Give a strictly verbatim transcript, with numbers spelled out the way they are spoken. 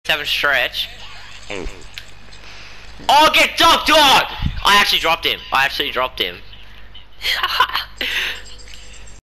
Seven stretch. Oh, get ducked, dog! I actually dropped him. I actually dropped him.